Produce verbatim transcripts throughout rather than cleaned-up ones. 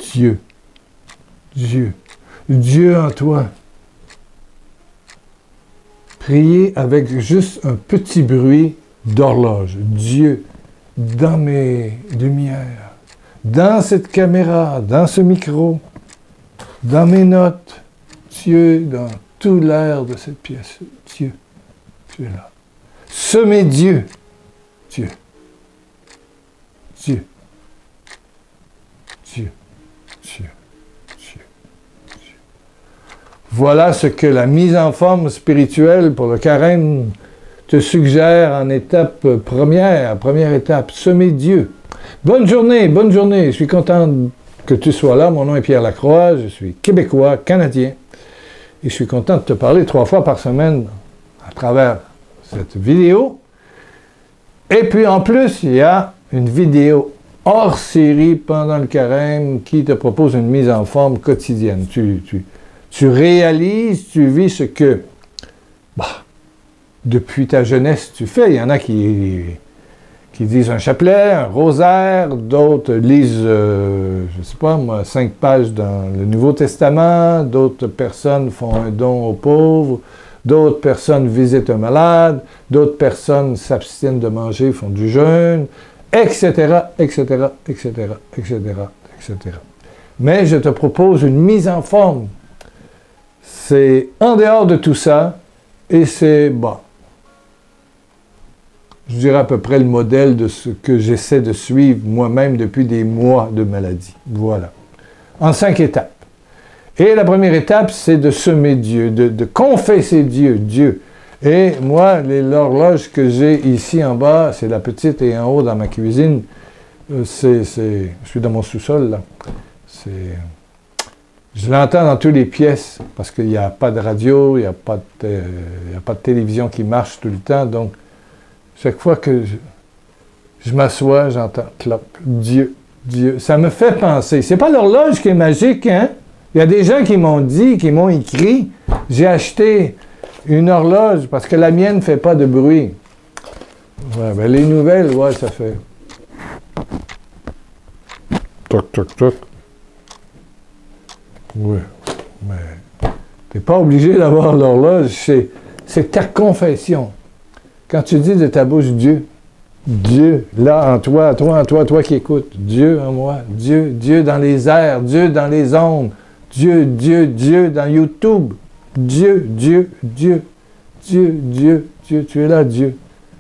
Dieu. Dieu. Dieu en toi. Priez avec juste un petit bruit d'horloge. Dieu, dans mes lumières, dans cette caméra, dans ce micro, dans mes notes, Dieu, dans tout l'air de cette pièce. Dieu, tu es là. Semez Dieu. Dieu. Dieu. Dieu. Dieu. Dieu. Dieu. Voilà ce que la mise en forme spirituelle pour le carême te suggère en étape première, première étape, semer Dieu. Bonne journée, bonne journée. Je suis content que tu sois là. Mon nom est Pierre Lacroix, je suis québécois, canadien. Et je suis content de te parler trois fois par semaine à travers cette vidéo. Et puis en plus, il y a une vidéo hors série pendant le carême qui te propose une mise en forme quotidienne. Tu, tu, tu réalises, tu vis ce que, bah, depuis ta jeunesse, tu fais. Il y en a qui, qui disent un chapelet, un rosaire, d'autres lisent, euh, je ne sais pas moi, cinq pages dans le Nouveau Testament, d'autres personnes font un don aux pauvres, d'autres personnes visitent un malade, d'autres personnes s'abstiennent de manger, font du jeûne, et cetera, et cetera, et cetera, et cetera, et cetera. Mais je te propose une mise en forme. C'est en dehors de tout ça, et c'est, bon, je dirais à peu près le modèle de ce que j'essaie de suivre moi-même depuis des mois de maladie. Voilà. En cinq étapes. Et la première étape, c'est de semer Dieu, de, de confesser Dieu, Dieu. Et moi, l'horloge que j'ai ici en bas, c'est la petite et en haut dans ma cuisine. C'est, c'est, je suis dans mon sous-sol, là. C'est, je l'entends dans toutes les pièces, parce qu'il n'y a pas de radio, il n'y a, pas de, il y a pas de télévision qui marche tout le temps, donc chaque fois que je, je m'assois, j'entends cloc, Dieu, Dieu. Ça me fait penser. C'est pas l'horloge qui est magique, hein? Il y a des gens qui m'ont dit, qui m'ont écrit, j'ai acheté une horloge parce que la mienne ne fait pas de bruit. Ouais, ben les nouvelles, ouais, ça fait. Toc, toc, toc. Oui, mais t'es pas obligé d'avoir l'horloge, c'est, c'est ta confession. Quand tu dis de ta bouche Dieu, Dieu, là en toi, toi en toi, toi qui écoutes, Dieu en moi, Dieu, Dieu dans les airs, Dieu dans les ondes, Dieu, Dieu, Dieu dans YouTube, Dieu, Dieu, Dieu, Dieu, Dieu, Dieu, tu es là, Dieu.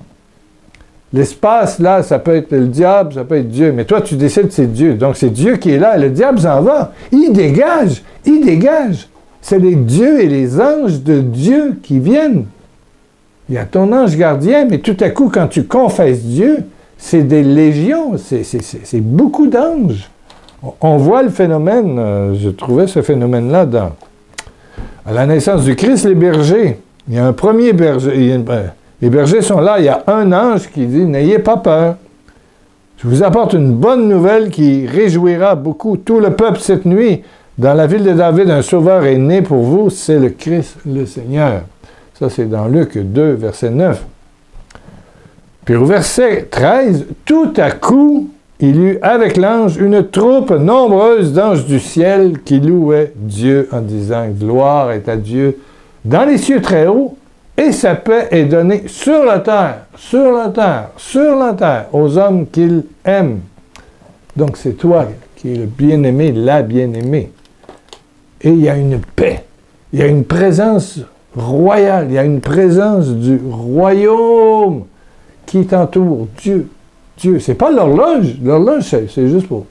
L'espace, là, ça peut être le diable, ça peut être Dieu, mais toi, tu décides c'est Dieu. Donc, c'est Dieu qui est là, et le diable s'en va. Il dégage, il dégage. C'est les dieux et les anges de Dieu qui viennent. Il y a ton ange gardien, mais tout à coup, quand tu confesses Dieu, c'est des légions, c'est, c'est, c'est, c'est beaucoup d'anges. On voit le phénomène, euh, je trouvais ce phénomène-là dans... À la naissance du Christ, les bergers. Il y a un premier berger, il y a une, euh, les bergers sont là, il y a un ange qui dit « N'ayez pas peur. Je vous apporte une bonne nouvelle qui réjouira beaucoup tout le peuple cette nuit. Dans la ville de David, un sauveur est né pour vous, c'est le Christ, le Seigneur. » Ça, c'est dans Luc deux, verset neuf. Puis au verset treize, « Tout à coup, il eut avec l'ange une troupe nombreuse d'anges du ciel qui louaient Dieu en disant « Gloire est à Dieu dans les cieux très hauts, et sa paix est donnée sur la terre, sur la terre, sur la terre, aux hommes qu'il aime. » Donc c'est toi qui es le bien-aimé, la bien-aimée. Et il y a une paix, il y a une présence royale, il y a une présence du royaume qui t'entoure, Dieu. Dieu, c'est pas l'horloge. L'horloge, c'est, c'est juste pour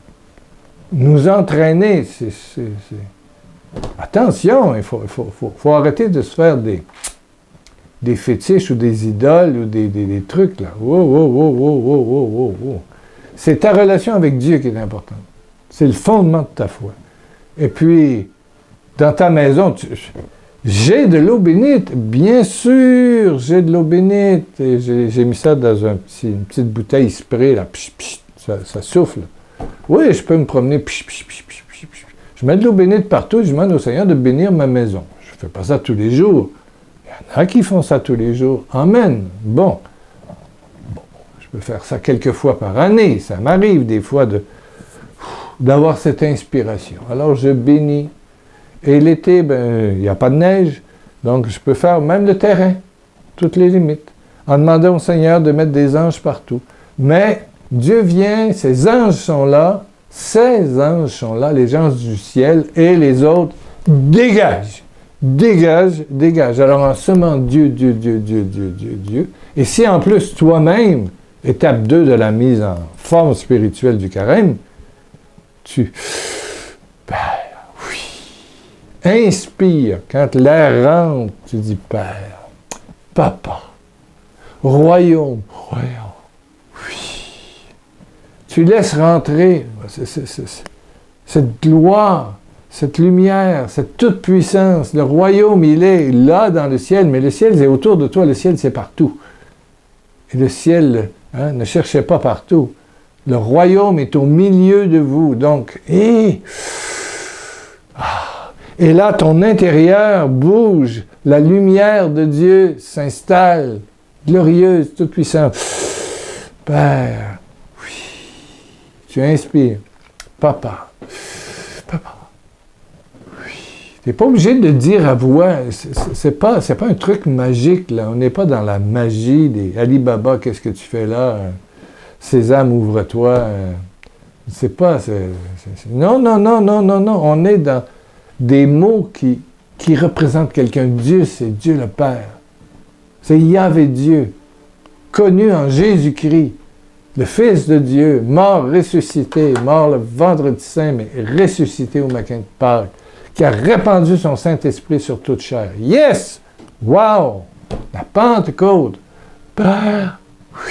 nous entraîner. C'est, c'est, c'est... Attention, il faut, il faut, faut, faut arrêter de se faire des, des fétiches ou des idoles ou des, des, des trucs, là. Wow, wow, wow, wow, wow, wow, wow, wow. C'est ta relation avec Dieu qui est importante. C'est le fondement de ta foi. Et puis, dans ta maison, tu... J'ai de l'eau bénite, bien sûr, j'ai de l'eau bénite. Et j'ai, j'ai mis ça dans un petit, une petite bouteille spray, là, psh, psh, ça, ça souffle. Oui, je peux me promener, psh, psh, psh, psh, psh, psh. Je mets de l'eau bénite partout, je demande au Seigneur de bénir ma maison. Je ne fais pas ça tous les jours. Il y en a qui font ça tous les jours. Amen. Bon. Bon, je peux faire ça quelques fois par année. Ça m'arrive des fois de... d'avoir cette inspiration. Alors je bénis. Et l'été, ben, il n'y a pas de neige, donc je peux faire même le terrain, toutes les limites, en demandant au Seigneur de mettre des anges partout. Mais Dieu vient, ses anges sont là, ces anges sont là, les anges du ciel, et les autres dégagent, dégagent, dégagent. Alors en semant Dieu, Dieu, Dieu, Dieu, Dieu, Dieu, Dieu, et si en plus toi-même, étape deux de la mise en forme spirituelle du carême, tu... Père, oui. Inspire. Quand l'air rentre, tu dis Père, Papa, Royaume, Royaume, oui. Tu laisses rentrer c'est, c'est, c'est, cette gloire, cette lumière, cette toute-puissance. Le royaume, il est là dans le ciel, mais le ciel, c'est autour de toi. Le ciel, c'est partout. Et le ciel, hein, ne cherchez pas partout. Le royaume est au milieu de vous. Donc, et, ah, et là, ton intérieur bouge. La lumière de Dieu s'installe, glorieuse, toute puissante. Père, oui. Tu inspires. Papa, papa. Oui. Tu n'es pas obligé de le dire à voix. C'est pas, c'est pas un truc magique, là. On n'est pas dans la magie des Ali Baba, qu'est-ce que tu fais là? Sésame, ouvre-toi. C'est pas... c'est, c'est, non, non, non, non, non, non. On est dans des mots qui, qui représentent quelqu'un. Dieu, c'est Dieu le Père. C'est Yahvé Dieu, connu en Jésus-Christ, le Fils de Dieu, mort, ressuscité, mort le vendredi saint, mais ressuscité au matin de Pâques, qui a répandu son Saint-Esprit sur toute chair. Yes! Wow! La Pentecôte! Père, oui!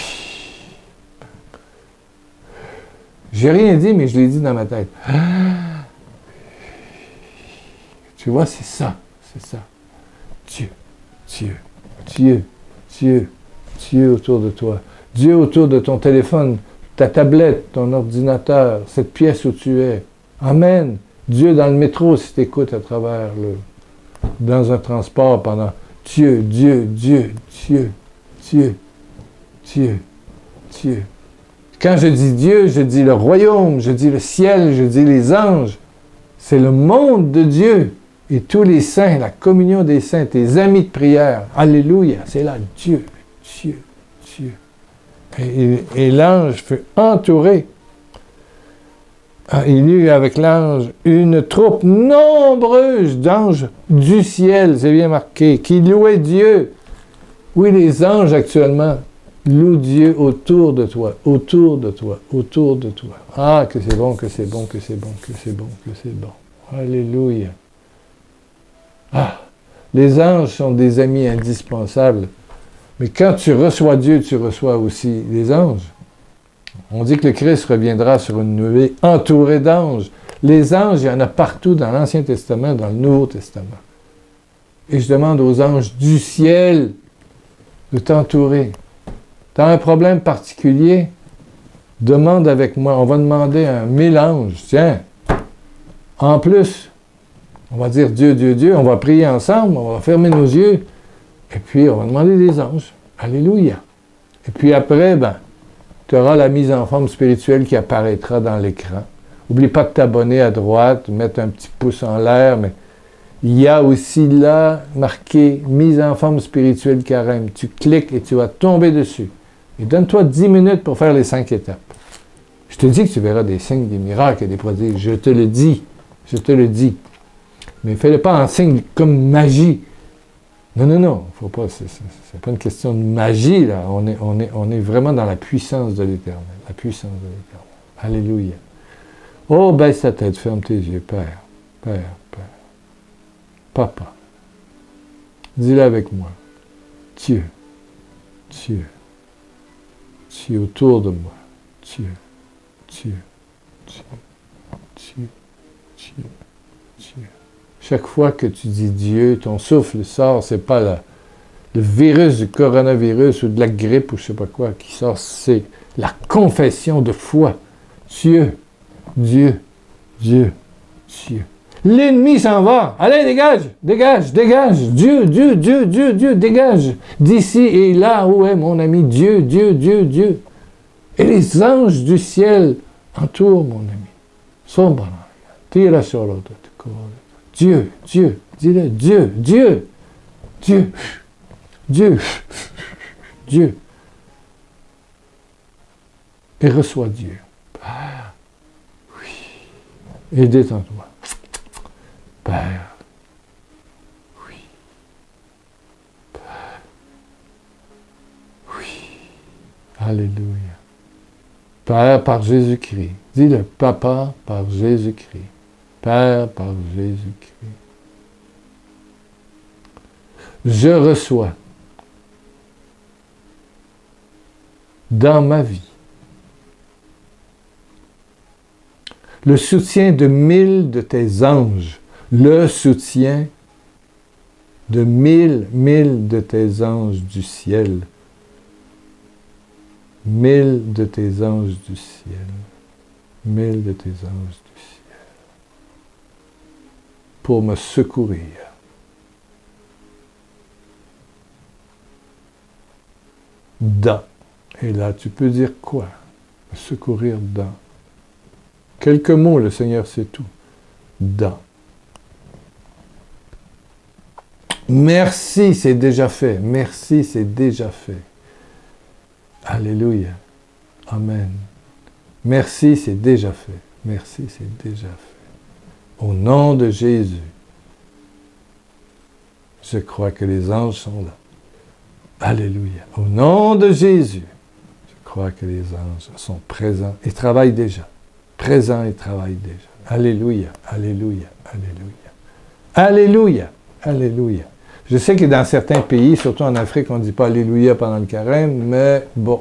J'ai rien dit, mais je l'ai dit dans ma tête. Ah. Tu vois, c'est ça, c'est ça. Dieu, Dieu, Dieu, Dieu, Dieu autour de toi. Dieu autour de ton téléphone, ta tablette, ton ordinateur, cette pièce où tu es. Amen. Dieu dans le métro si tu écoutes à travers le... dans un transport pendant... Dieu, Dieu, Dieu, Dieu, Dieu, Dieu, Dieu. Quand je dis Dieu, je dis le royaume, je dis le ciel, je dis les anges. C'est le monde de Dieu. Et tous les saints, la communion des saints, tes amis de prière. Alléluia, c'est là Dieu, Dieu, Dieu. Et, et, et l'ange fut entouré. Ah, il eut avec l'ange une troupe nombreuse d'anges du ciel, c'est bien marqué, qui louaient Dieu. Oui, les anges actuellement louent Dieu autour de toi, autour de toi, autour de toi. Ah, que c'est bon, que c'est bon, que c'est bon, que c'est bon, que c'est bon. Alléluia. Ah, les anges sont des amis indispensables. Mais quand tu reçois Dieu, tu reçois aussi les anges. On dit que le Christ reviendra sur une nuée entouré d'anges. Les anges, il y en a partout dans l'Ancien Testament, dans le Nouveau Testament. Et je demande aux anges du ciel de t'entourer. Tu as un problème particulier? Demande avec moi. On va demander un mélange. Tiens, en plus, on va dire Dieu, Dieu, Dieu. On va prier ensemble. On va fermer nos yeux. Et puis, on va demander des anges. Alléluia. Et puis après, ben, tu auras la mise en forme spirituelle qui apparaîtra dans l'écran. N'oublie pas de t'abonner à droite, mettre un petit pouce en l'air, mais il y a aussi là, marqué « Mise en forme spirituelle carême ». Tu cliques et tu vas tomber dessus. Et donne-toi dix minutes pour faire les cinq étapes. Je te dis que tu verras des signes, des miracles et des prodiges. Je te le dis. Je te le dis. Mais fais-le pas en signe comme magie. Non, non, non. Faut pas, c'est, c'est, c'est pas une question de magie, là. On est, on est, on est vraiment dans la puissance de l'Éternel. La puissance de l'Éternel. Alléluia. Oh, baisse ta tête, ferme tes yeux. Père, Père, Père. Papa. Dis-le avec moi. Dieu, Dieu, Dieu autour de moi. Dieu, Dieu, Dieu, Dieu, Dieu, Dieu. Chaque fois que tu dis Dieu, ton souffle sort, c'est pas la, le virus du coronavirus ou de la grippe ou je sais pas quoi qui sort, c'est la confession de foi. Dieu, Dieu, Dieu, Dieu. L'ennemi s'en va. Allez, dégage, dégage, dégage. Dieu, Dieu, Dieu, Dieu, Dieu, dégage. D'ici et là où est mon ami Dieu, Dieu, Dieu, Dieu. Et les anges du ciel entourent mon ami. Sombrana, tira sur l'autre. Dieu, Dieu, dis-le, Dieu, Dieu, Dieu, Dieu, Dieu. Et reçois Dieu. Père, oui. Et détends-toi. Père, oui. Père, oui. Alléluia. Père par Jésus-Christ. Dis-le, Papa par Jésus-Christ. Père par Jésus-Christ. Je reçois dans ma vie le soutien de mille de tes anges, le soutien de mille, mille de tes anges du ciel, mille de tes anges du ciel, mille de tes anges du ciel, pour me secourir. Dans. Et là, tu peux dire quoi? Me secourir dans. Quelques mots, le Seigneur sait tout. Dans. Merci, c'est déjà fait. Merci, c'est déjà fait. Alléluia. Amen. Merci, c'est déjà fait. Merci, c'est déjà fait. Au nom de Jésus, je crois que les anges sont là. Alléluia. Au nom de Jésus, je crois que les anges sont présents et travaillent déjà. Présents et travaillent déjà. Alléluia. Alléluia. Alléluia. Alléluia. Alléluia. Je sais que dans certains pays, surtout en Afrique, on ne dit pas Alléluia pendant le carême, mais bon.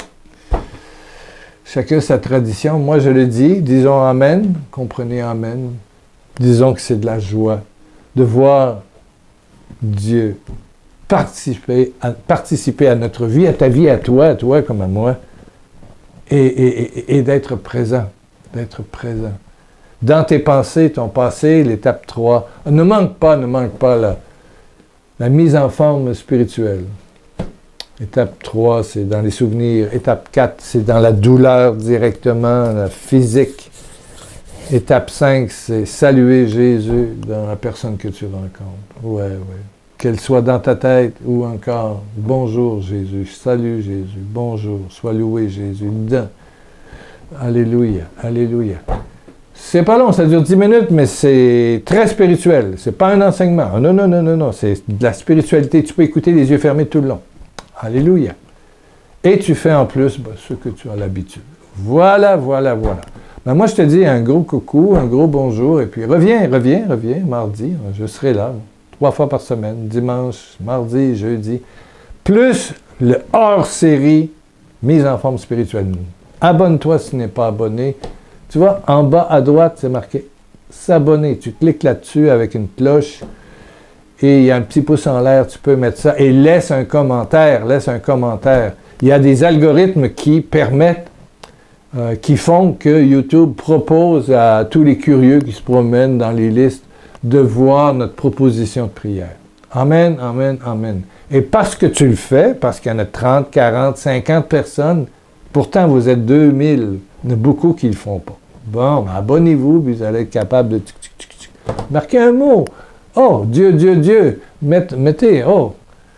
Chacun sa tradition. Moi, je le dis. Disons Amen. Comprenez Amen. Disons que c'est de la joie de voir Dieu participer à, participer à notre vie, à ta vie, à toi, à toi comme à moi, et, et, et, et d'être présent, d'être présent. Dans tes pensées, ton passé, l'étape trois. Ne manque pas, ne manque pas la, la mise en forme spirituelle. Étape trois, c'est dans les souvenirs. Étape quatre, c'est dans la douleur directement, la physique. Étape cinq, c'est saluer Jésus dans la personne que tu rencontres. Ouais, ouais. Qu'elle soit dans ta tête ou encore « Bonjour Jésus, salut Jésus, bonjour, sois loué Jésus, dedans. » Alléluia, alléluia. C'est pas long, ça dure dix minutes, mais c'est très spirituel. C'est pas un enseignement. Non, non, non, non, non, c'est de la spiritualité. Tu peux écouter les yeux fermés tout le long. Alléluia. Et tu fais en plus ben, ce que tu as l'habitude. Voilà, voilà, voilà. Ben, moi, je te dis un gros coucou, un gros bonjour, et puis reviens, reviens, reviens, mardi, je serai là. Trois fois par semaine, dimanche, mardi, jeudi, plus le hors-série mise en forme spirituelle. Abonne-toi si tu n'es pas abonné. Tu vois, en bas à droite, c'est marqué « S'abonner ». Tu cliques là-dessus avec une cloche et il y a un petit pouce en l'air, tu peux mettre ça et laisse un commentaire, laisse un commentaire. Il y a des algorithmes qui permettent, euh, qui font que YouTube propose à tous les curieux qui se promènent dans les listes de voir notre proposition de prière. Amen, amen, amen. Et parce que tu le fais, parce qu'il y en a trente, quarante, cinquante personnes, pourtant vous êtes deux mille, il y en a beaucoup qui ne le font pas. Bon, ben abonnez-vous, puis vous allez être capable de... marquer un mot. Oh, Dieu, Dieu, Dieu. Mettez, oh,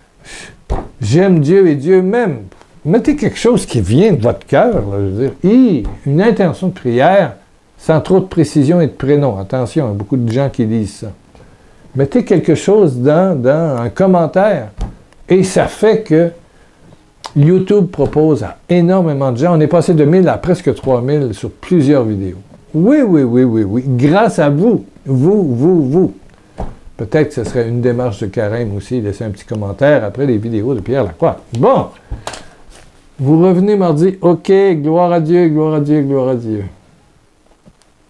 j'aime Dieu et Dieu m'aime. Mettez quelque chose qui vient de votre cœur, là, je veux dire. Et une intention de prière, sans trop de précision et de prénom. Attention, il y a beaucoup de gens qui lisent ça. Mettez quelque chose dans, dans un commentaire. Et ça fait que YouTube propose à énormément de gens. On est passé de mille à presque trois mille sur plusieurs vidéos. Oui, oui, oui, oui, oui. Grâce à vous. Vous, vous, vous. Peut-être que ce serait une démarche de carême aussi, laisser un petit commentaire après les vidéos de Pierre Lacroix. Bon. Vous revenez mardi. OK, gloire à Dieu, gloire à Dieu, gloire à Dieu.